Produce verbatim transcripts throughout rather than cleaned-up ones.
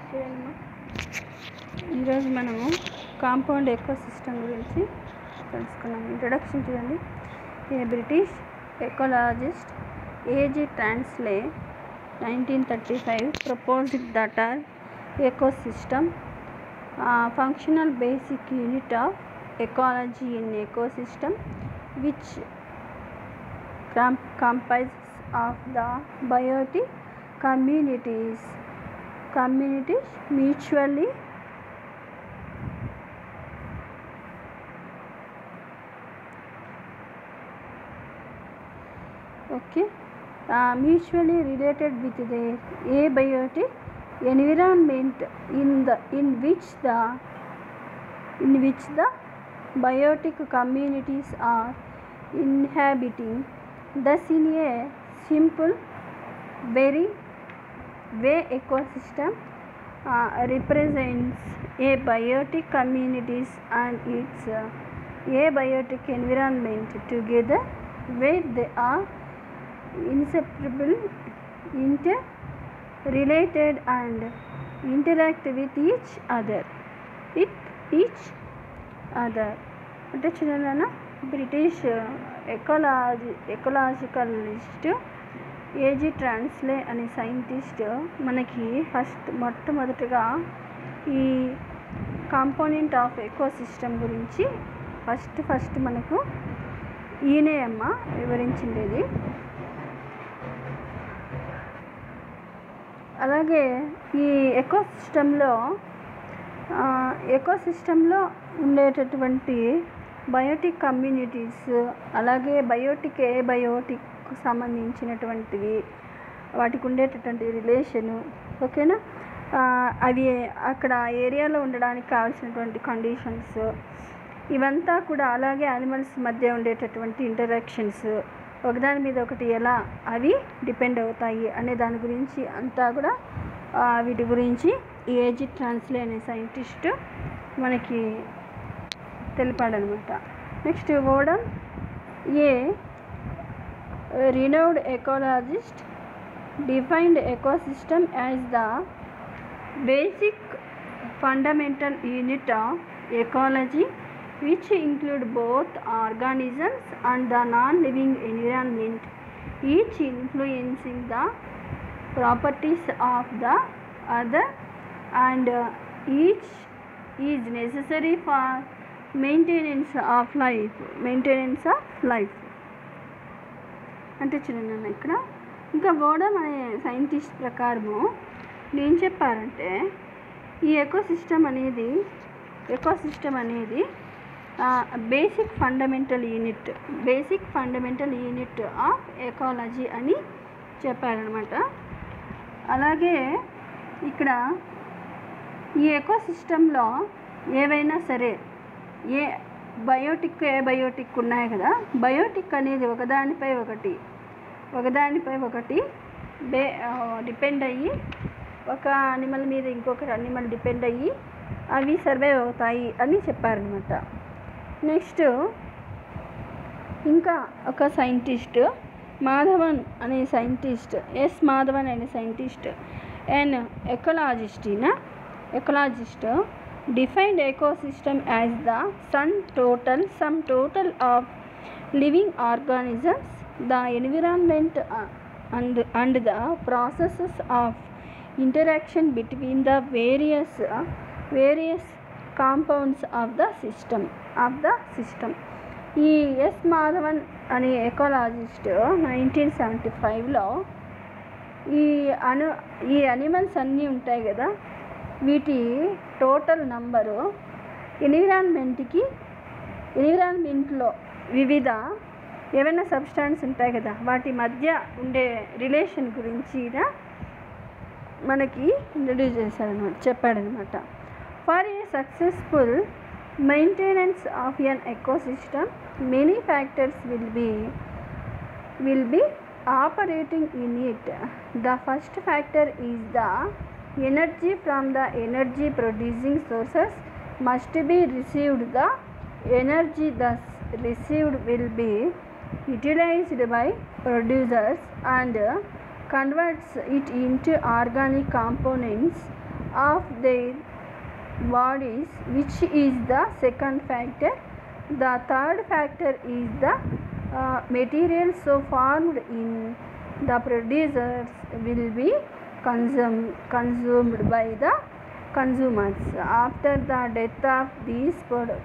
చూడండి, ఈరోజు మనము కాంపౌండ్ ఎకో సిస్టమ్ గురించి తెలుసుకున్నాము. ఇంట్రొడక్షన్ చూడండి. A British ecologist AG Tansley nineteen thirty five proposed that our ecosystem uh, functional basic unit of ecology in ecosystem which com- comprises of the biotic communities communities mutually okay uh, mutually related with their abiotic environment in the in which the in which the biotic communities are inhabiting. Thus in a simple very way ecosystem uh, represents a biotic communities and its uh, abiotic environment together where they are inseparable inter related and interact with each other with each other. అంటే చూడండి, British ecology ఎకాలజికలిస్ట్ AG Tansley అనే scientist మనకి first మొట్టమొదటిగా ఈ component of eco system గురించి first first మనకు ఈయనే అమ్మ వివరించిండేది. అలాగే ఈ ఎకో సిస్టంలో ఎకో సిస్టంలో ఉండేటటువంటి బయోటిక్ కమ్యూనిటీస్, అలాగే బయోటిక్ ఏ బయోటిక్ సంబంధించినటువంటివి, వాటికి ఉండేటటువంటి రిలేషను, ఓకేనా, అవి అక్కడ ఏరియాలో ఉండడానికి కావాల్సినటువంటి కండిషన్స్ ఇవంతా కూడా, అలాగే యానిమల్స్ మధ్య ఉండేటటువంటి ఇంటరాక్షన్స్, ఒకదాని మీద ఒకటి ఎలా అవి డిపెండ్ అవుతాయి అనే దాని గురించి అంతా కూడా వీటి గురించి ఈ ఏజీ ట్రాన్స్లే అనే సైంటిస్ట్ మనకి తెలిపాడనమాట. Next Odum a renowned ecologist defined ecosystem as the basic fundamental unit of ecology which include both organisms and the non-living environment, each influencing the properties of the other and uh, each is necessary for maintenance of life maintenance of life అంటే చూడండి, ఇక్కడ ఇంకా ఓడమ్ అనే scientist ప్రకారము ఏం చెప్పారంటే, ఈ ecosystem అనేది ఎకోసిస్టమ్ అనేది basic fundamental unit basic fundamental unit of ecology అని చెప్పారనమాట. అలాగే ఇక్కడ ఈ ఎకోసిస్టంలో ఏవైనా సరే ఏ బయోటిక్ ఏ బయోటిక్ ఉన్నాయి కదా, బయోటిక్ అనేది ఒకదానిపై ఒకటి ఒకదానిపై ఒకటి బే డిపెండ్ అయ్యి, ఒక అనిమల్ మీద ఇంకొక అనిమల్ డిపెండ్ అయ్యి అవి సర్వైవ్ అవుతాయి అని చెప్పారనమాట. నెక్స్ట్ ఇంకా ఒక సైంటిస్ట్ మాధవన్ అనే సైంటిస్ట్ ఎస్ మాధవన్ అనే సైంటిస్ట్ అండ్ ఎకలాజిస్ట్ ఈయన ecologist defined ecosystem as the sum total sum total of living organisms, the environment and and the processes of interaction between the various various compounds of the system of the system E S Madhavan అనే ecologist nineteen seventy ఫైవ్లో ఈ అను ఈ animals అన్నీ ఉంటాయి కదా, వీటి total number ఎన్విరాన్మెంట్కి ఎన్విరాన్మెంట్లో వివిధ ఏవైనా సబ్స్టాన్స్ ఉంటాయి కదా, వాటి మధ్య ఉండే రిలేషన్ గురించి మనకి ఇంట్రడ్యూస్ చేశారనమాట చెప్పాడనమాట. For a successful maintenance of an ecosystem, many factors will be will be operating in it. The first factor is the energy from the energy producing sources must be received. The energy thus received will be utilized by producers and converts it into organic components of their bodies, which is the second factor. The third factor is the uh, materials so formed in the producers will be consumed consumed by the consumers after the death of these products.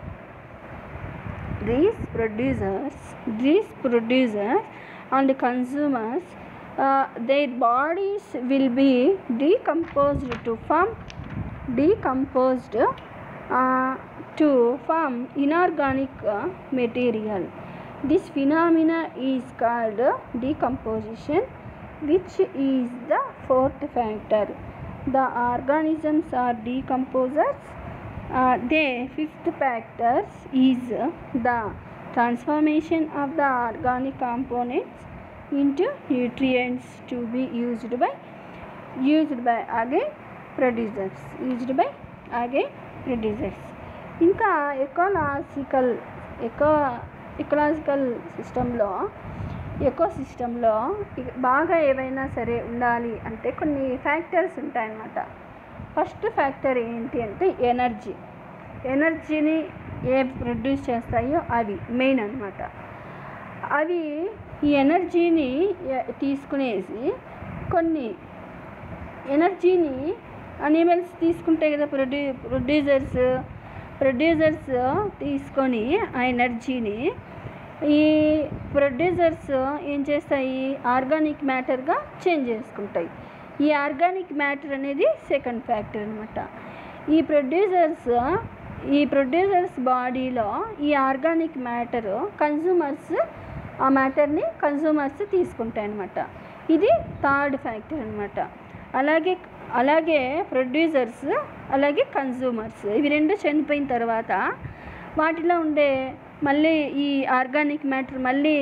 These producers, these producers and consumers, uh, their bodies will be decomposed to form decomposed uh, to form inorganic uh, material. This phenomena is called decomposition, which is the fourth factor. The organisms are decomposers. Uh, the fifth factor is the transformation of the organic components into nutrients to be used by used by again producers used by again producers. ఇంకా ecological eco ecological సిస్టంలో eco సిస్టంలో బాగా ఏవైనా సరే ఉండాలి అంటే కొన్ని factors ఉంటాయన్నమాట. ఫస్ట్ ఫ్యాక్టర్ ఏంటి అంటే ఎనర్జీ. ఎనర్జీని ఏ ప్రొడ్యూస్ చేస్తాయో అవి మెయిన్ అన్నమాట. అవి ఈ ఎనర్జీని తీసుకునేసి కొన్ని ఎనర్జీని అనిమల్స్ తీసుకుంటాయి కదా, ప్రొడ్యూ ప్రొడ్యూసర్స్ ప్రొడ్యూసర్స్ తీసుకొని ఆ ఎనర్జీని ఈ ప్రొడ్యూసర్స్ ఏం చేస్తాయి, ఆర్గానిక్ మ్యాటర్గా చేంజ్ చేసుకుంటాయి. ఈ ఆర్గానిక్ మ్యాటర్ అనేది సెకండ్ ఫ్యాక్టర్ అనమాట. ఈ ప్రొడ్యూసర్స్ ఈ ప్రొడ్యూసర్స్ బాడీలో ఈ ఆర్గానిక్ మ్యాటర్ కన్జ్యూమర్స్ ఆ మ్యాటర్ని కన్జ్యూమర్స్ తీసుకుంటాయి అన్నమాట. ఇది థర్డ్ ఫ్యాక్టర్ అనమాట. అలాగే అలాగే ప్రొడ్యూసర్స్ అలాగే కన్జ్యూమర్స్ ఇవి రెండు చనిపోయిన తర్వాత వాటిలో ఉండే మళ్ళీ ఈ ఆర్గానిక్ మ్యాటర్ మళ్ళీ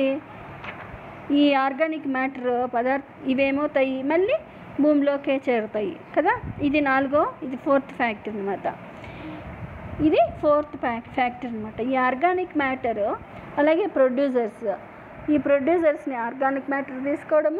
ఈ ఆర్గానిక్ మ్యాటర్ పదార్థ ఇవేమవుతాయి మళ్ళీ భూమిలోకే చేరుతాయి కదా. ఇది నాలుగో ఇది ఫోర్త్ ఫ్యాక్టర్ అనమాట. ఇది ఫోర్త్ ఫ్యాక్ ఫ్యాక్టర్ అనమాట. ఈ ఆర్గానిక్ మ్యాటర్ అలాగే ప్రొడ్యూసర్స్ ఈ ప్రొడ్యూసర్స్ని ఆర్గానిక్ మ్యాటర్ తీసుకోవడము,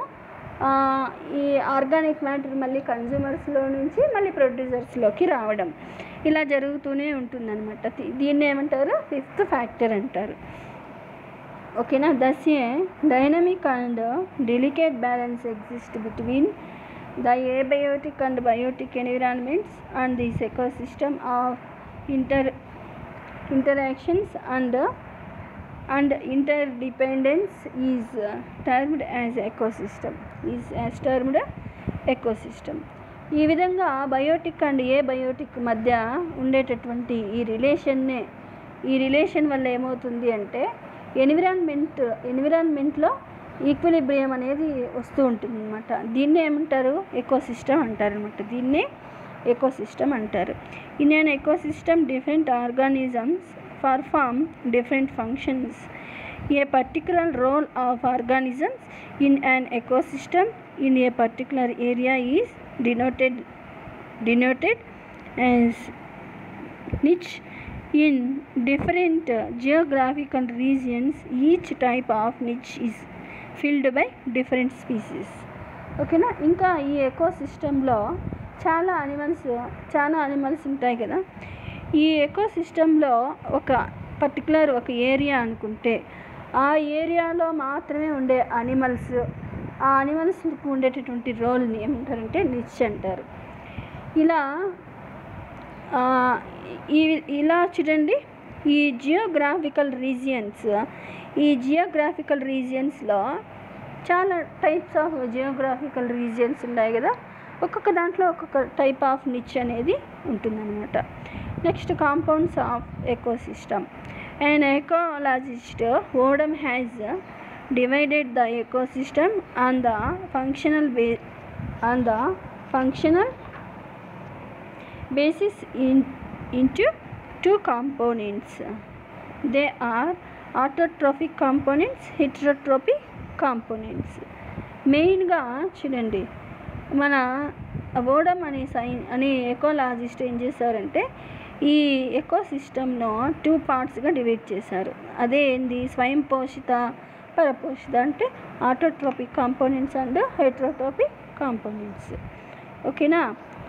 ఈ ఆర్గానిక్ మ్యాటర్ మళ్ళీ కన్జ్యూమర్స్లో నుంచి మళ్ళీ ప్రొడ్యూసర్స్లోకి రావడం ఇలా జరుగుతూనే ఉంటుందన్నమాట. దీన్ని ఏమంటారు, ఫిఫ్త్ ఫ్యాక్టర్ అంటారు. ఓకేనా. Thus a dynamic and delicate balance exist between the abiotic and biotic environments and this ecosystem of inter interactions and and interdependence is termed as ecosystem is as termed ecosystem. ఈ విధంగా Biotique and A Biotique మధ్య ఉండేటటువంటి ఈ రిలేషన్నే ఈ relation వల్ల ఏమవుతుంది అంటే environment ఎన్విరాన్మెంట్లో equilibrium అనేది వస్తూ ఉంటుంది అనమాట. దీన్నే ఏమంటారు, ఎకోసిస్టమ్ అంటారు అనమాట. దీన్నే ఎకోసిస్టమ్ అంటారు. In an ecosystem different organisms perform different functions. A particular role of organisms in an ecosystem in a particular area is denoted denoted as niche. In different geographical regions, each type of niche is filled by different species. ఓకేనా. ఇంకా ఈ echo సిస్టంలో చాలా animals చాలా animals ఉంటాయి కదా. ఈ echo సిస్టంలో ఒక పర్టికులర్ ఒక ఏరియా అనుకుంటే ఆ ఏరియాలో మాత్రమే ఉండే అనిమల్స్ ఆ అనిమల్స్కి ఉండేటటువంటి రోల్ని ఏమంటారంటే నిచ్ అంటారు. ఇలా ఈ ఇలా చూడండి, ఈ జియోగ్రాఫికల్ రీజియన్స్ ఈ జియోగ్రాఫికల్ రీజియన్స్లో చాలా టైప్స్ ఆఫ్ జియోగ్రాఫికల్ రీజియన్స్ ఉన్నాయి కదా. ఒక్కొక్క దాంట్లో ఒక్కొక్క టైప్ ఆఫ్ నిచ్ అనేది ఉంటుందన్నమాట. Next compounds of ecosystem. And ecologist Odum has divided the ecosystem on the functional బే on the functional basis in into two components. They are autotrophic components, heterotrophic components. మెయిన్గా చూడండి, మన ఓడమ్ అనే sign అనే ఎకోలాజిస్ట్ ఏం చేశారంటే ఈ ఎకోసిస్టమ్ను టూ పార్ట్స్గా డివైడ్ చేశారు. అదే ఏంది, స్వయం పోషిత పరపోషిత అంటే autotrophic components and heterotrophic components. ఓకేనా.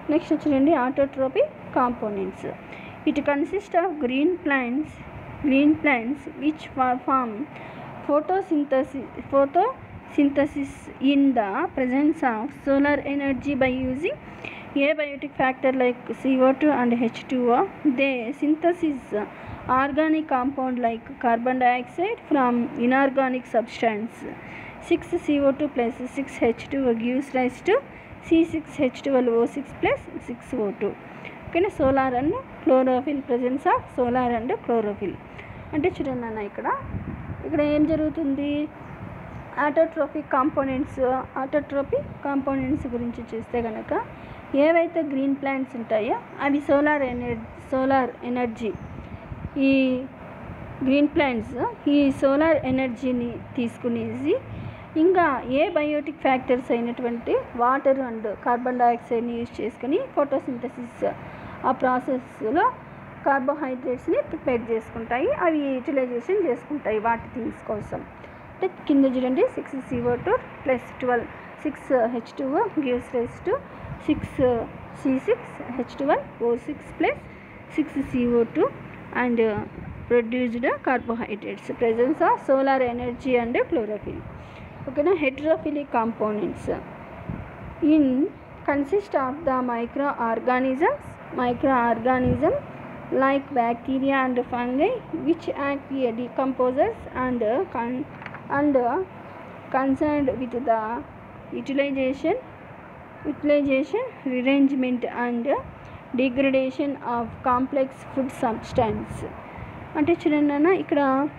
నెక్స్ట్ చూడండి autotrophic components. It consist of green plants green plants which form photosynthesis photosynthesis in the presence of solar energy by using abiotic factor like C O two and H two O. They synthesize organic compound like carbon dioxide from inorganic substance. six C O two plus six H two O gives rise to C six H twelve O six plus six O two. Okay, solar and chlorophyll, presence of solar and chlorophyll. అంటే చూడండి అన్న ఇక్కడ ఇక్కడ ఏం జరుగుతుంది, autotrophic components autotrophic components గురించి చూస్తే కనుక ఏవైతే గ్రీన్ ప్లాంట్స్ ఉంటాయో అవి సోలార్ ఎనర్జీ సోలార్ ఎనర్జీ ఈ గ్రీన్ ప్లాంట్స్ ఈ సోలార్ ఎనర్జీని తీసుకునేసి ఇంకా ఏ బయోటిక్ ఫ్యాక్టర్స్ అయినటువంటి వాటర్ అండ్ కార్బన్ డైఆక్సైడ్ని యూజ్ చేసుకుని ఫోటోసింథసిస్ ఆ ప్రాసెస్లో కార్బోహైడ్రేట్స్ని ప్రిపేర్ చేసుకుంటాయి, అవి యూటిలైజేషన్ చేసుకుంటాయి వాటి థింగ్స్ కోసం. అంటే కింద చూడండి six CO two plus twelve six H two O gives rise to six C six H twelve O six plus six CO two and produced carbohydrates, presence of solar energy and chlorophyll. ఓకేనా. Heterophilic components in consist of the micro organisms micro organism like bacteria and fungi which act as decomposers and con and concerned with the utilization utilization rearrangement and degradation of complex food substance. అంటే చూడండి ఇక్కడ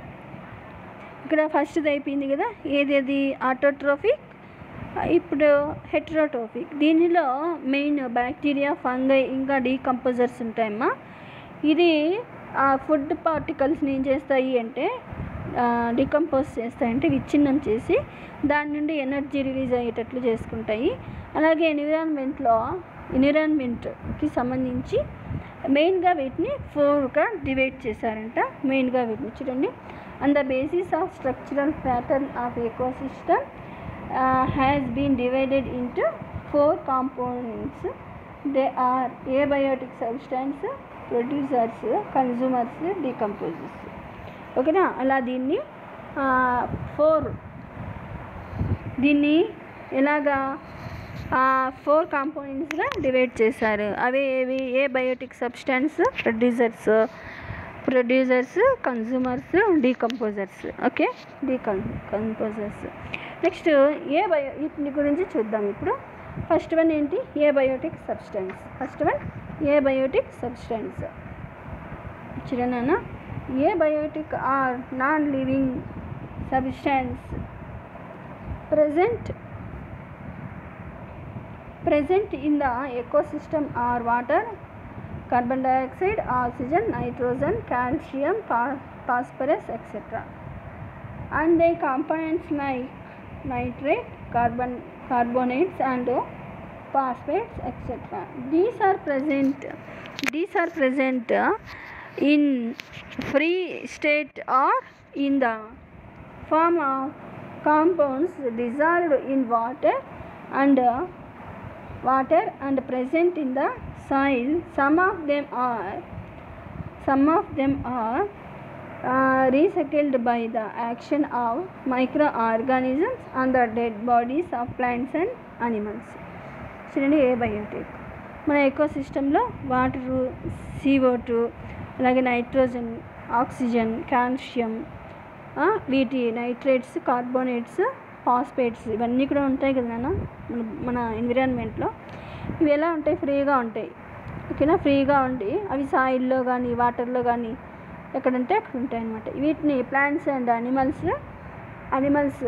ఇక్కడ ఫస్ట్ది అయిపోయింది కదా, ఏదేది autotrophic, ఇప్పుడు heterotrophic. దీనిలో మెయిన్ బ్యాక్టీరియా ఫంగై ఇంకా డీకంపోజర్స్ ఉంటాయమ్మా. ఇది ఆ ఫుడ్ పార్టికల్స్ని ఏం చేస్తాయి అంటే డికంపోజ్ చేస్తాయంటే విచ్ఛిన్నం చేసి దాని నుండి ఎనర్జీ రిలీజ్ అయ్యేటట్లు చేసుకుంటాయి. అలాగే ఎన్విరాన్మెంట్లో ఎన్విరాన్మెంట్కి సంబంధించి మెయిన్గా వీటిని ఫోర్గా డివైడ్ చేశారంట. మెయిన్గా వీటిని చూడండి, on the basis of structural pattern of ecosystem has been divided into four components. They are abiotic substance, producers, consumers, decomposers. ఓకేనా. అలా దీన్ని ఫోర్ దీన్ని ఎలాగా ఫోర్ కాంపోనెంట్స్గా డివైడ్ చేశారు. అవి ఏవి, abiotic substance, producers producers consumers, decomposers. Okay, decomposers. Next ఏ బయో వీటి గురించి చూద్దాం ఇప్పుడు. ఫస్ట్ వన్ ఏంటి, abiotic substance. First one abiotic substance. చూడనా, abiotic or non living substance present present in the ecosystem are water, carbon dioxide, oxygen, nitrogen, calcium, phosphorus, et cetera. And they components like nitrate, carbon carbonates, and phosphates, et cetera. These are present. These are present in free state or in the form of compounds dissolved in water and uh, water and present in the soil. Some of them are some of them are uh, recycled by the action of microorganisms on the dead bodies of plants and animals. చూడండి, abiotic మన ఎకోసిస్టంలో water, CO two, అలాగే nitrogen, oxygen, calcium, వీటి nitrates, carbonates, phosphates ఇవన్నీ కూడా ఉంటాయి కదా నాన్న మన మన ఎన్విరాన్మెంట్లో. ఇవి ఎలా ఉంటాయి, ఫ్రీగా ఉంటాయి. ఓకేనా, ఫ్రీగా ఉండి అవి సాయిల్లో కానీ వాటర్లో కానీ ఎక్కడంటే అక్కడ ఉంటాయి అన్నమాట. వీటిని plants and animals animals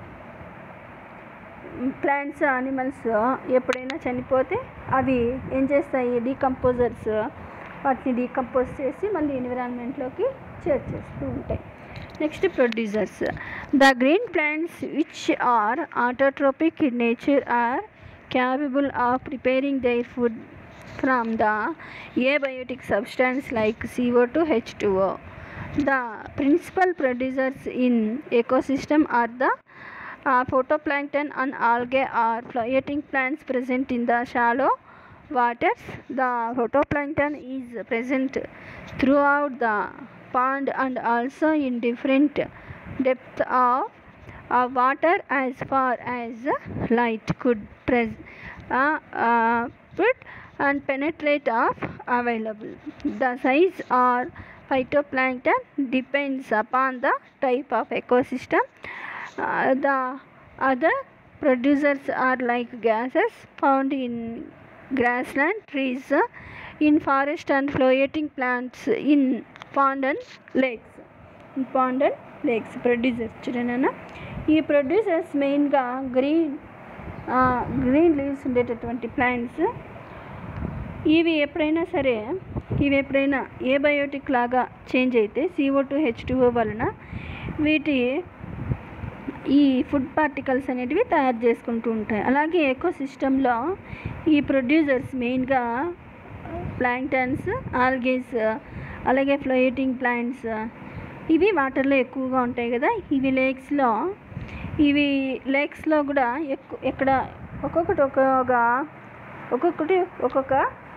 plants animals ఎప్పుడైనా చనిపోతే అవి ఏం చేస్తాయి, డీకంపోజర్స్ వాటిని డీకంపోజ్ చేసి మళ్ళీ ఎన్విరాన్మెంట్లోకి చేర్చేస్తూ ఉంటాయి. Next, producers. The green plants which are autotrophic in nature are capable of preparing their food from the abiotic substance like C O two, H two O. The principal producers in ecosystem are the uh, phytoplankton and algae or floating plants present in the shallow waters. The phytoplankton is present throughout the pond and also in different depth of uh, water as far as light could pres- uh, uh, put and penetrate of available. The size or phytoplankton depends upon the type of ecosystem. Uh, the other producers are like gases found in grassland, trees, uh, in forest and floating plants in pond and lakes. In pond and lakes producers చూడనా ఈ producers మెయిన్గా green green leaves ఉండేటటువంటి plants. ఇవి ఎప్పుడైనా సరే ఇవి ఎప్పుడైనా abiotic లాగా చేంజ్ అయితే CO two H two O వలన వీటి ఈ ఫుడ్ పార్టికల్స్ అనేటివి తయారు చేసుకుంటూ ఉంటాయి. అలాగే ఎకోసిస్టంలో ఈ ప్రొడ్యూసర్స్ మెయిన్గా ప్లాంక్టన్స్, ఆల్గేస్, అలాగే ఫ్లోయేటింగ్ ప్లాంట్స్ ఇవి వాటర్లో ఎక్కువగా ఉంటాయి కదా. ఇవి లేక్స్లో ఇవి లేక్స్లో కూడా ఎక్కువ ఎక్కడ ఒక్కొక్కటి ఒక్కొక్క ఒక్కొక్కటి ఒక్కొక్క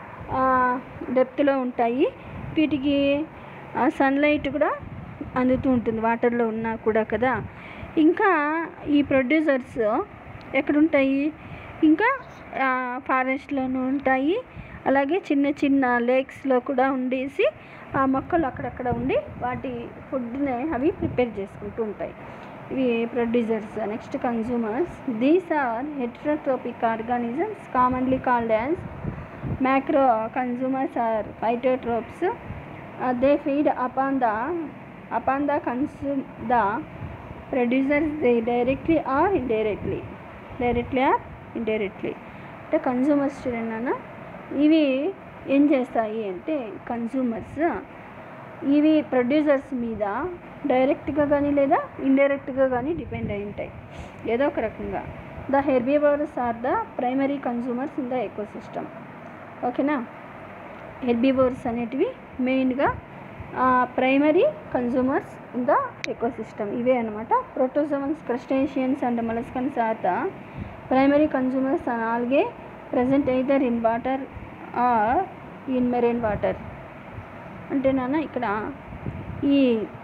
డెప్త్లో ఉంటాయి. వీటికి సన్లైట్ కూడా అందుతూ ఉంటుంది వాటర్లో ఉన్నా కూడా కదా. ఇంకా ఈ ప్రొడ్యూసర్స్ ఎక్కడుంటాయి, ఇంకా ఫారెస్ట్లోనూ ఉంటాయి. అలాగే చిన్న చిన్న లేక్స్లో కూడా ఉండేసి ఆ మొక్కలు అక్కడక్కడ ఉండి వాటి ఫుడ్ని అవి ప్రిపేర్ చేసుకుంటూ ఉంటాయి ఇవి producers. Next consumers. These are heterotrophic organisms commonly called as macro consumers or phytotrophs. They feed upon the upon the consume the producers they directly or indirectly directly or indirectly అంటే consumers చూడండి అన్న. ఇవి ఏం చేస్తాయి అంటే consumers ఇవి producers మీద డైరెక్ట్గా కానీ లేదా ఇండైరెక్ట్గా కానీ డిపెండ్ అయి ఉంటాయి ఏదో ఒక రకంగా. The herbivorous are the primary consumers in the ecosystem. ఓకేనా. హెర్బివోరస్ అనేటివి మెయిన్గా primary consumers in the ecosystem ఇవే అనమాట. Protozoans, crustaceans and molluscans are the primary consumers and algae present either in water or in marine water. అంటే నాన్న ఇక్కడ ఈ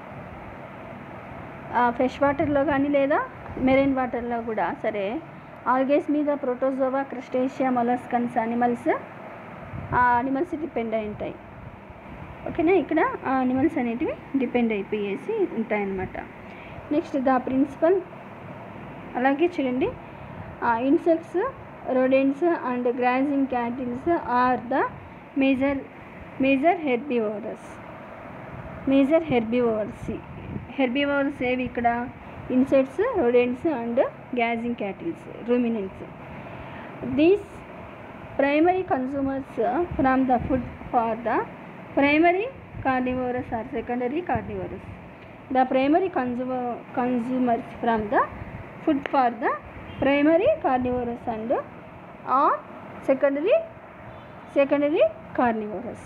fresh వాటర్లో కానీ లేదా మెరైన్ వాటర్లో కూడా సరే ఆల్గేస్ మీద ప్రోటోజోవా, క్రస్టేషియా, మొలస్కన్స్ అనిమల్స్ ఆ అనిమల్స్ డిపెండ్ అయి ఉంటాయి. ఓకేనా. ఇక్కడ ఆ అనిమల్స్ అనేటివి డిపెండ్ అయిపోయేసి ఉంటాయన్నమాట. Next the principal. అలాగే చూడండి insects, rodents and grazing cattle are the major major herbivores. Major herbivores. Herbivores ఏవి ఇక్కడ insects, rodents and grazing cattle, ruminants. These primary consumers from the food for the primary carnivores or secondary carnivores. The primary consumer consumers from the food for the primary carnivores and or secondary secondary carnivores.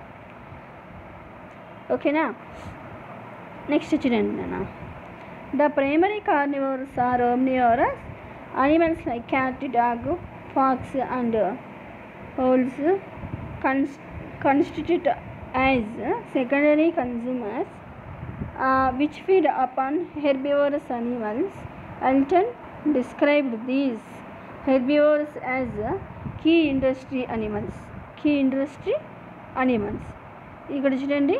Okay na. Next చూడండి నాన్న. The primary carnivores are omnivorous animals like cat, dog, fox and owls constitute as secondary consumers uh, which feed upon herbivorous animals. Alton described these herbivores as key industry animals. Key industry animals. ఇక్కడ చూడండి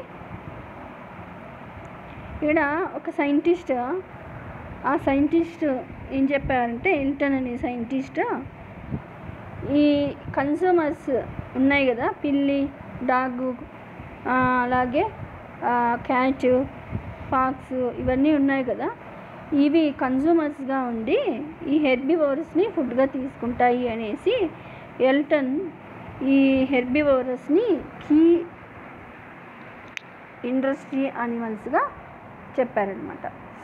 ఇక్కడ ఒక scientist ఆ scientist ఏం చెప్పారంటే Elton అనే scientist ఈ consumers ఉన్నాయి కదా పిల్లి, డాగు, అలాగే క్యాట్, ఫాక్స్ ఇవన్నీ ఉన్నాయి కదా ఇవి కన్జ్యూమర్స్గా ఉండి ఈ హెర్బివోరస్ని ఫుడ్గా తీసుకుంటాయి అనేసి ఎల్టన్ ఈ హెర్బివోరస్ని కీ ఇండస్ట్రీ అనిమల్స్గా చెప్పారనమాట.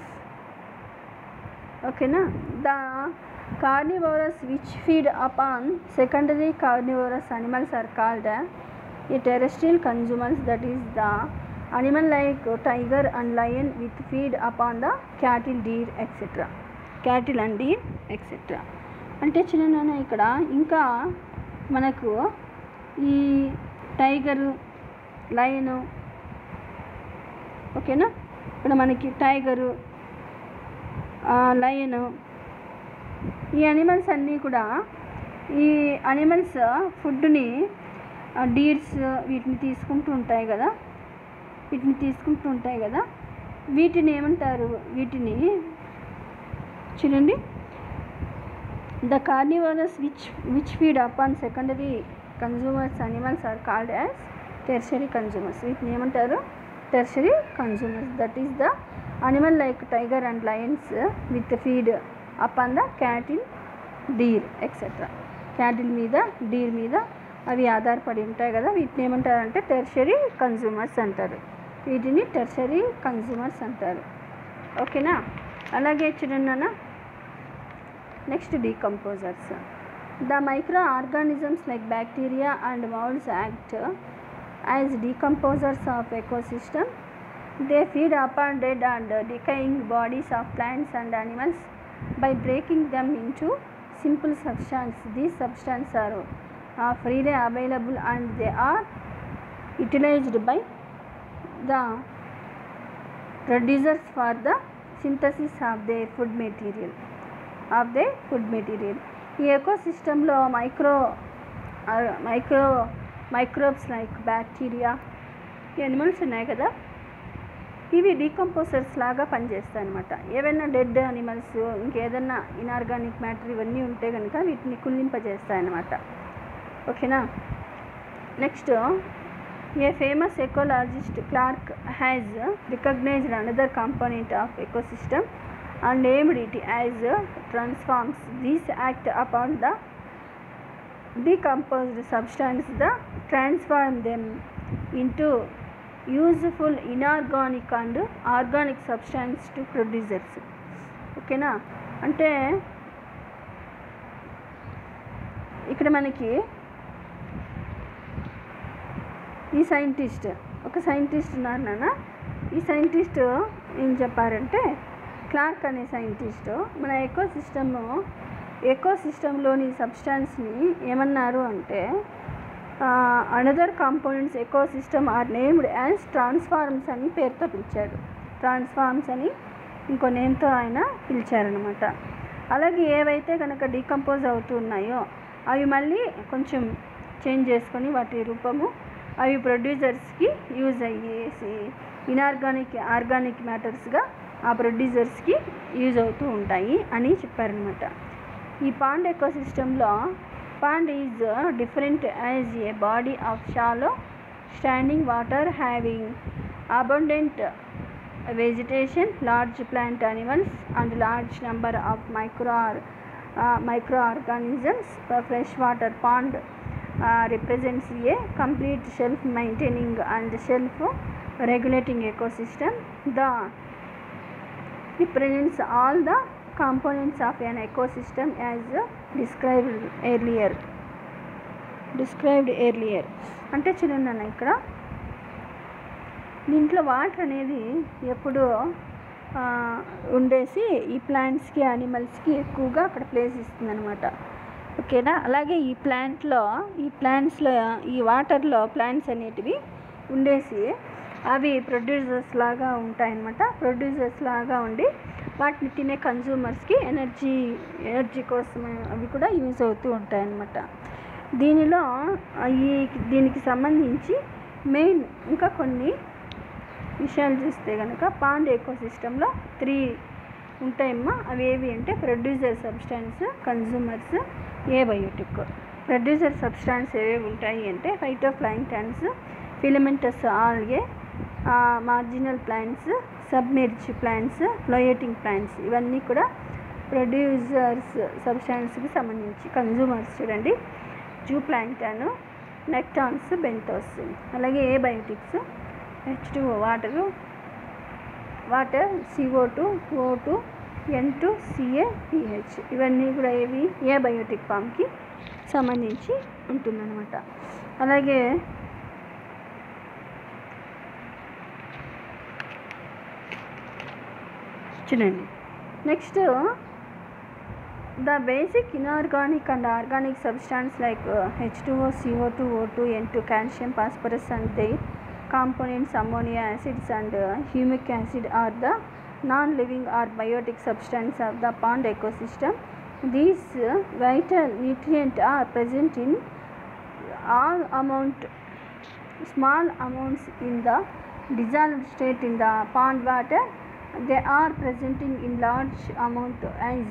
ఓకేనా. The carnivorous which feed upon secondary carnivorous animals are called a terrestrial consumers. That is the animal like tiger and lion with feed upon the cattle, deer etc. cattle and deer etc. అంటే చిన్న ఇక్కడ ఇంకా మనకు ఈ tiger, లయను, ఓకేనా. ఇక్కడ మనకి tiger, లయను, ఈ అనిమల్స్ అన్నీ కూడా ఈ అనిమల్స్ ఫుడ్ని డీర్స్ వీటిని తీసుకుంటూ ఉంటాయి కదా వీటిని తీసుకుంటూ ఉంటాయి కదా వీటిని ఏమంటారు, వీటిని చూడండి, the carnivorous which which feed upon secondary consumers animals are called as tertiary consumers. వీటిని ఏమంటారు, tertiary consumers. That is the animal like tiger and lions with feed upon the cattle, deer etc. cattle మీద deer మీద అవి ఆధారపడి ఉంటాయి కదా, వీటిని ఏమంటారంటే టెర్షరీ కన్జ్యూమర్స్ అంటారు. వీటిని టెర్షరీ కన్జ్యూమర్స్ అంటారు. ఓకేనా. అలాగే చూడండి next decomposers. The micro organisms like bacteria and moulds act as decomposers of ecosystem. They feed upon dead and decaying bodies of plants and animals by breaking them into simple substances. These substances are uh, freely available and they are utilized by the producers for the synthesis of their food material. Of their food material. ఈ ఎకోసిస్టంలో micro micro microbes like bacteria ఈ animals ఉన్నాయి కదా, ఇవి decomposers లాగా పనిచేస్తాయి అన్నమాట. ఏవైనా డెడ్ అనిమల్స్, ఇంకేదన్నా ఇనార్గానిక్ మ్యాటర్ ఇవన్నీ ఉంటే కనుక వీటిని కుళ్ళింపజేస్తాయి అన్నమాట. ఓకేనా. Next, a famous ecologist Clark has recognised another component of ecosystem and named it as transforms. These act upon the decomposed substance, the transform them into useful inorganic and organic substance to producers. ఓకేనా. అంటే ఇక్కడ మనకి ఈ scientist ఒక scientist ఉన్నారు నాన్న. ఈ scientist ఏం చెప్పారంటే, క్లార్క్ అనే సైంటిస్ట్ మన ఎకోసిస్టమ్ ఎకోసిస్టంలోని సబ్స్టాన్స్ని ఏమన్నారు అంటే, another components ecosystem are named as transforms అని పేరుతో పిలిచాడు. ట్రాన్స్ఫార్మ్స్ అని ఇంకో నేమ్తో ఆయన పిలిచారనమాట. అలాగే ఏవైతే కనుక డీకంపోజ్ అవుతూ ఉన్నాయో అవి మళ్ళీ కొంచెం చేంజ్ చేసుకొని వాటి రూపము అవి ప్రొడ్యూసర్స్కి యూజ్ అయ్యేసి ఇనార్గానిక్ ఆర్గానిక్ మ్యాటర్స్గా ఆ ప్రొడ్యూసర్స్కి యూజ్ అవుతూ ఉంటాయి అని చెప్పారనమాట. ఈ పాండ్ ఎకోసిస్టంలో pond is different as a body of shallow standing water having abundant vegetation, large plant animals and large number of micro uh, microorganisms. The freshwater pond uh, represents a complete self maintaining and self regulating ecosystem. The represents all the components of an ecosystem as described earlier described earlier అంటే చూడండి ఇక్కడ దీంట్లో water అనేది ఎప్పుడూ ఉండేసి ఈ ప్లాంట్స్కి యానిమల్స్కి ఎక్కువగా అక్కడ ప్లేస్ ఇస్తుందన్నమాట. ఓకేనా. అలాగే ఈ ప్లాంట్లో ఈ ప్లాంట్స్లో ఈ వాటర్లో ప్లాంట్స్ అనేటివి ఉండేసి అవి ప్రొడ్యూసర్స్ లాగా ఉంటాయన్నమాట. ప్రొడ్యూసర్స్ లాగా ఉండి వాటిని తినే కన్జ్యూమర్స్కి ఎనర్జీ ఎనర్జీ కోసం అవి కూడా యూజ్ అవుతూ ఉంటాయన్నమాట. దీనిలో ఈ దీనికి సంబంధించి మెయిన్ ఇంకా కొన్ని విషయాలు చూస్తే కనుక పాండ్ ఎకోసిస్టంలో త్రీ ఉంటాయమ్మా. అవి ఏవి అంటే producer substance, consumers, abiotic. Producer substance ఏవేవి ఉంటాయి అంటే phytoplanktons, filamentous algae, marginal plants, submerge plants, floating plants ఇవన్నీ కూడా ప్రొడ్యూసర్స్ సబ్స్టాన్స్కి సంబంధించి. కన్జ్యూమర్స్ చూడండి జూ ప్లాంక్టన్, నెక్టాన్స్, బెంతోస్. అలాగే abiotics H two O water water CO two, O two, N two, CA, pH ఇవన్నీ కూడా ఏవి ఏబయోటిక్ ఫామ్కి సంబంధించి ఉంటుందన్నమాట. అలాగే చూడండి నెక్స్ట్ The basic inorganic and organic substance like uh, H two O, C O two, O two, N two, calcium, phosphorus and their components ammonia acids and uh, humic acid are the non-living or biotic substance of the pond ecosystem. These uh, vital nutrients are present in all amount, small amounts in the dissolved state in the pond water. They are presenting in large amount as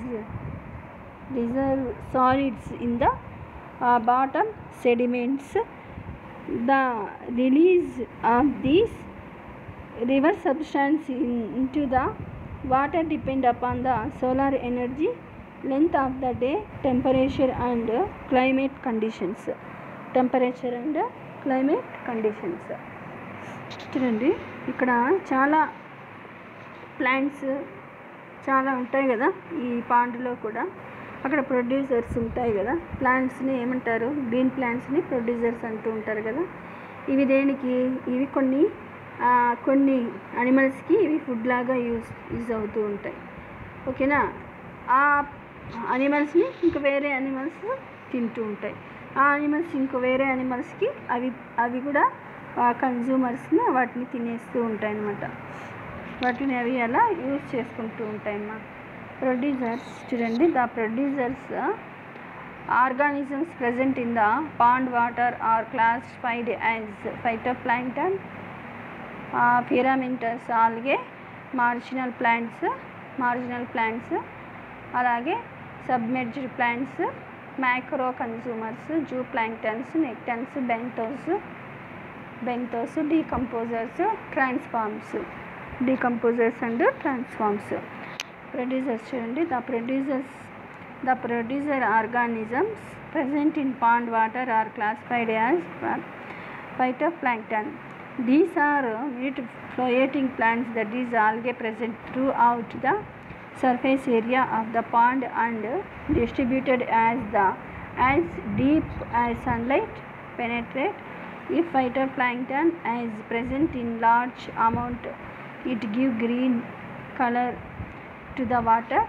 reserve solids in the uh, bottom sediments. The release of these river substance in, into the water depend upon the solar energy, length of the day, temperature and uh, climate conditions. Temperature and uh, climate conditions. చూడండి ఇక్కడ చాలా plants చాలా ఉంటాయి కదా ఈ పాండ్లో కూడా. అక్కడ producers ఉంటాయి కదా, ప్లాంట్స్ని ఏమంటారు, గ్రీన్ ప్లాంట్స్ని ప్రొడ్యూసర్స్ అంటూ ఉంటారు కదా. ఇవి దేనికి, ఇవి కొన్ని కొన్ని అనిమల్స్కి ఇవి ఫుడ్ లాగా యూజ్ యూజ్ అవుతూ ఉంటాయి. ఓకేనా, ఆ అనిమల్స్ని ఇంక వేరే అనిమల్స్ తింటూ ఉంటాయి. ఆ అనిమల్స్ ఇంకో వేరే అనిమల్స్కి అవి అవి కూడా కన్జ్యూమర్స్ని వాటిని తినేస్తూ ఉంటాయి అన్నమాట. వాటిని అవి అలా యూజ్ చేసుకుంటూ ఉంటాయి అన్నమాట. ప్రొడ్యూసర్స్ చూడండి, ద producers organisms present in the pond water are classified as phytoplankton, uh, filamentous algae, marginal plants, marginal plants, అలాగే submerged plants, macro consumers, zooplanktons, nectans, benthos, benthos, decomposers, transforms, decomposers and transforms. Producers చూడండి, the producers the producer organisms present in pond water are classified as phytoplankton. These are meat floating plants, that is algae, present throughout the surface area of the pond and distributed as the as deep as sunlight penetrate. If phytoplankton is present in large amount, it give green color to the water.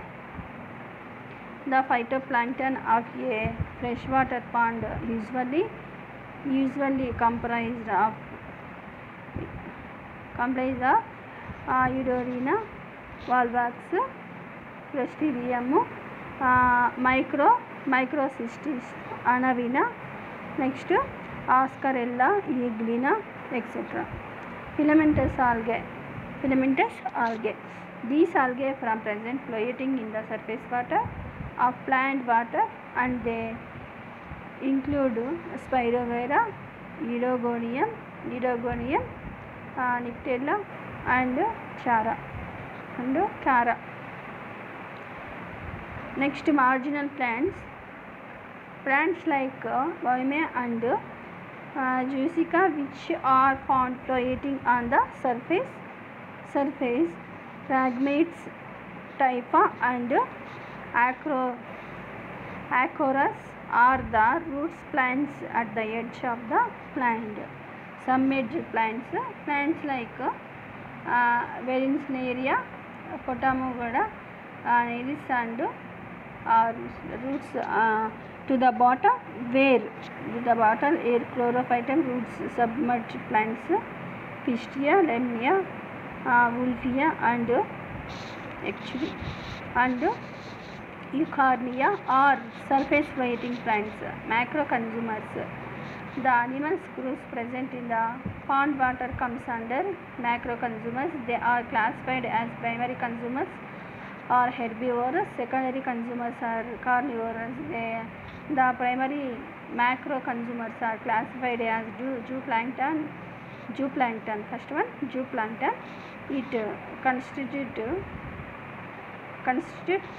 The phytoplankton of a freshwater pond usually usually comprised of comprised of uh, Eudorina, Volvax, Clostridium, uh, micro microcystis, Anavina, next Ascarella, Eglina, et cetera. Filamentous algae, filamentous algae. These algae from present floating in the surface water of plant water, and they include Spirogyra, Eudogonium, Eudogonium, uh, Nyctella and Chara and Chara. Next, marginal plants. Plants like uh, Voime and uh, Jussica, which are found floating on the surface. Surface. Phragmites, Typha and Acro, Acorus are the roots plants at the edge of the plant. Submerged plants, plants like uh, Verinsneria, Potamogoda, uh, Nelis and uh, roots uh, to the bottom, where to the bottom air chlorophyton roots. Submerged plants, Pistia, Lemnia, uh, Wolfia and uh, actually and uh, Eucarnia are surface floating plants, macro consumers. The animal groups present in the pond water comes under macro consumers. They are classified as primary consumers or herbivores. Secondary consumers are carnivores. They, the primary macro consumers are classified as zooplankton. Zooplankton, first one, zooplankton. It uh, constitute uh, constitute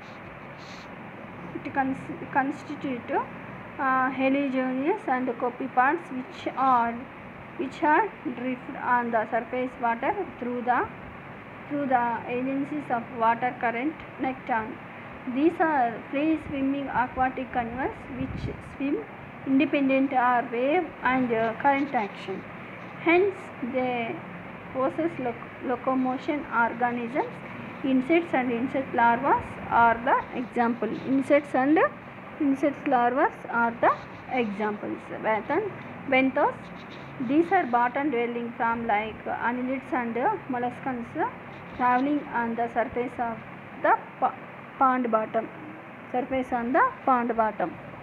it cons- constitute uh, heterogeneous and copepods which are which are drift on the surface water through the through the agencies of water current nekton. These are free swimming aquatic animals which swim independent of wave and uh, current action. Hence they possess loc- locomotion organisms Insects and insect larvae are the example. Insects and insect larvae are the examples. Then benthos, these are bottom dwelling from like annelids and molluscans traveling on the surface of the pond bottom. Surface on the pond bottom.